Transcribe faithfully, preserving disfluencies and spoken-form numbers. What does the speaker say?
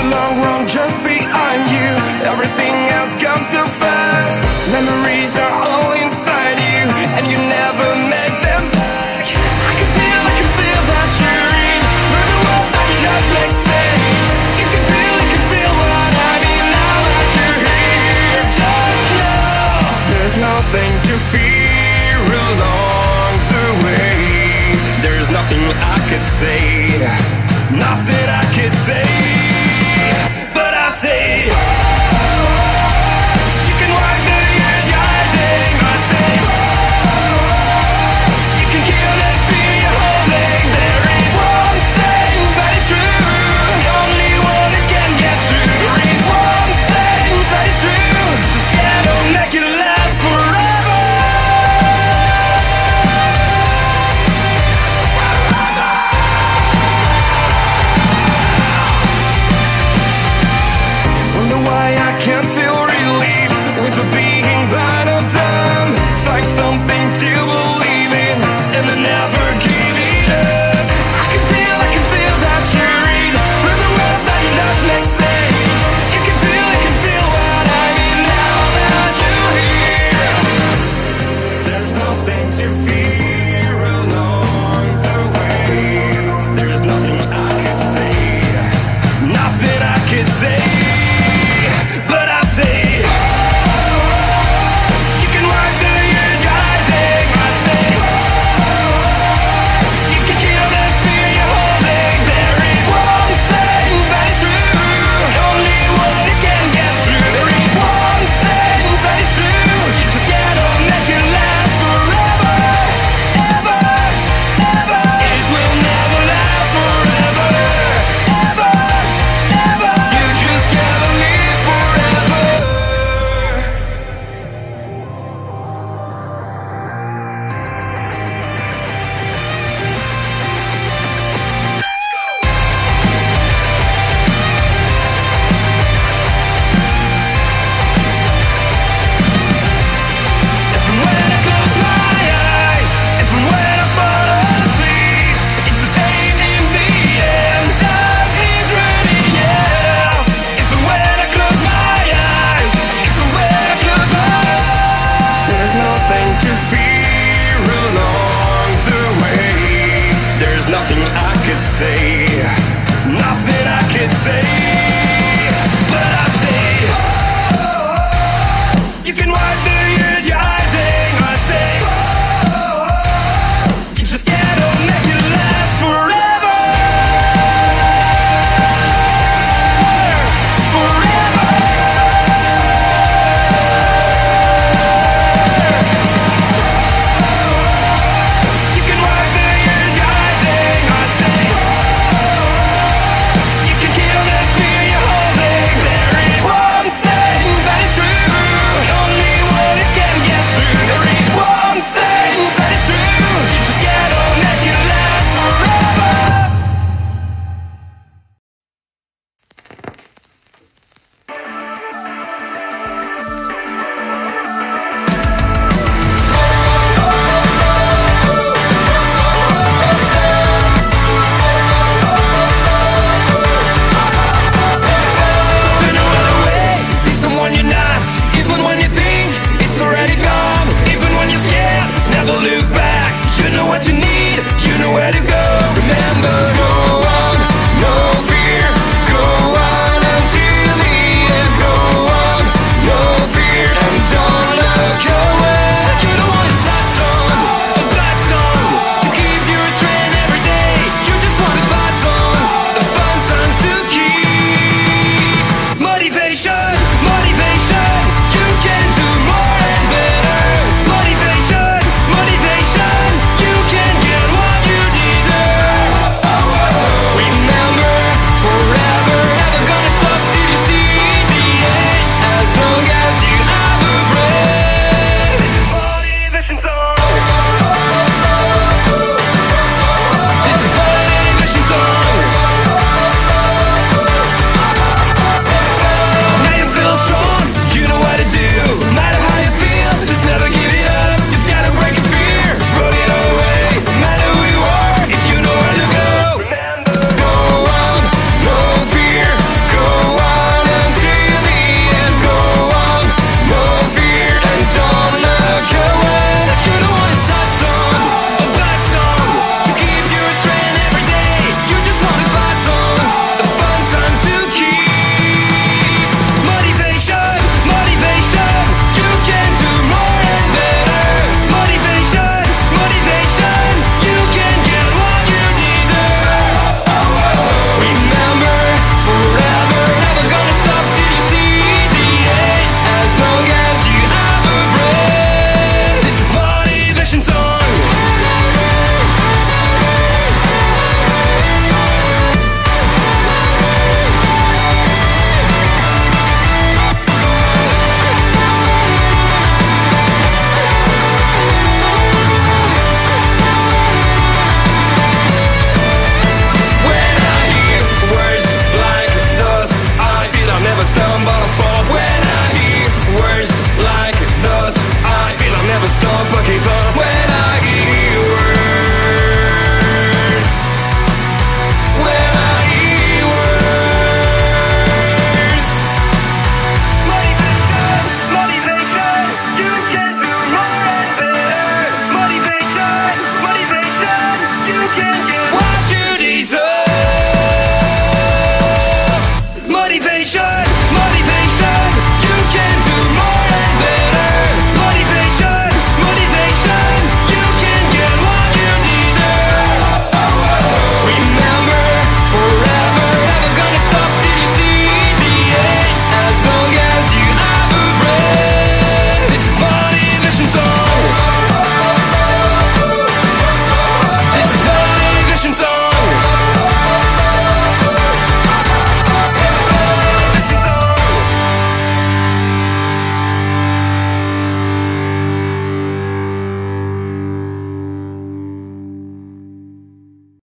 the long run just behind you. Everything has come so fast. Memories are all inside you, and you never make them back. I can feel, I can feel that you're in through the world that did not make sense. You can feel, you can feel what I mean now that you're here. Just know there's nothing to fear along the way. There's nothing I could say, nothing I could say, but I say, you can wipe the years you're hiding. I say, you can kill that fear you're holding. There is one thing that is true, the only one that can get through. There is one thing that is true, just gotta make it last forever. Wonder why I can't feel relief with the being that I'm done. Find something to believe in and I never give it up. I can feel, I can feel that you're in through the world that did not make sense. You can feel, you can feel what I mean now that you're here. There's nothing to fear along the way. There's nothing I could say, nothing I could say.